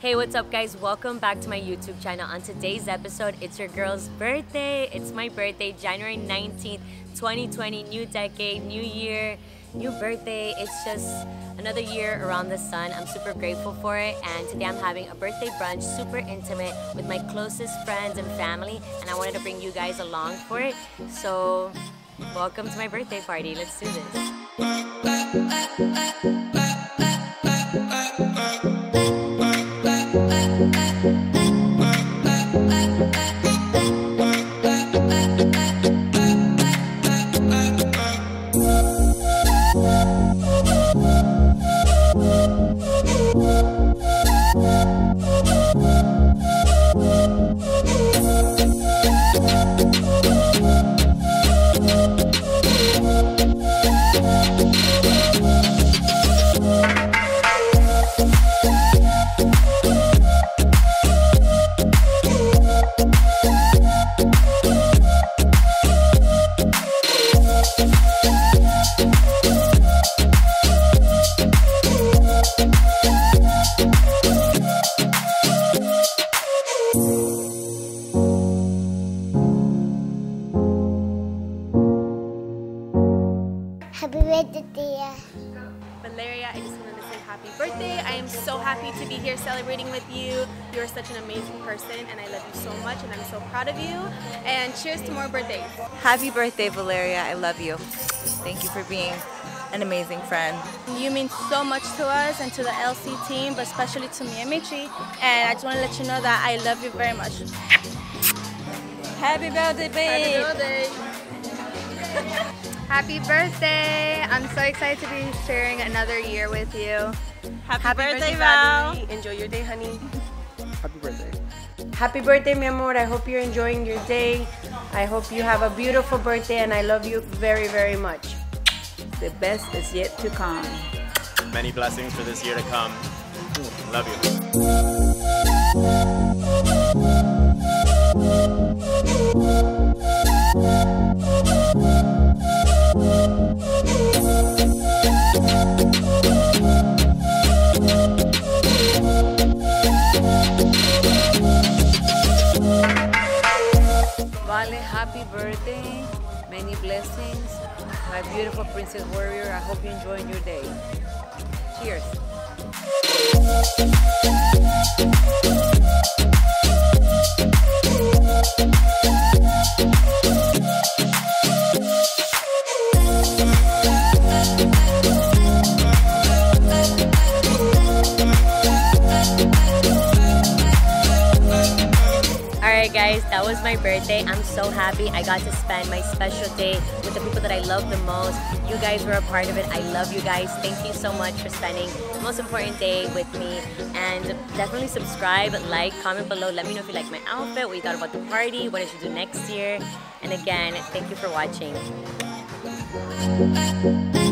Hey, what's up guys? Welcome back to my YouTube channel. On today's episode, it's your girl's birthday. It's my birthday, January 19th, 2020. New decade, new year, new birthday. It's just another year around the sun. I'm super grateful for it. And today I'm having a birthday brunch, super intimate with my closest friends and family. And I wanted to bring you guys along for it. So welcome to my birthday party. Let's do this. Happy birthday, dear. Valeria, I just wanted to say happy birthday. I am so happy to be here celebrating with you. You're such an amazing person and I love you so much and I'm so proud of you. And cheers to more birthdays. Happy birthday, Valeria. I love you. Thank you for being an amazing friend. You mean so much to us and to the LC team, but especially to me and Michi. And I just want to let you know that I love you very much. Happy birthday, babe. Happy birthday. Happy birthday! I'm so excited to be sharing another year with you. Happy birthday, Val. Enjoy your day, honey. Happy birthday. Happy birthday, mi amor. I hope you're enjoying your day. I hope you have a beautiful birthday and I love you very, very much. The best is yet to come. Many blessings for this year to come. Love you. Vale, happy birthday. Many blessings. My beautiful princess warrior. I hope you enjoy your day. Cheers. Alright guys, that was my birthday. I'm so happy I got to spend my special day with the people that I love the most. You guys were a part of it. I love you guys. Thank you so much for spending the most important day with me. And definitely subscribe, like, comment below. Let me know if you like my outfit, what you thought about the party, what I should do next year. And again, thank you for watching.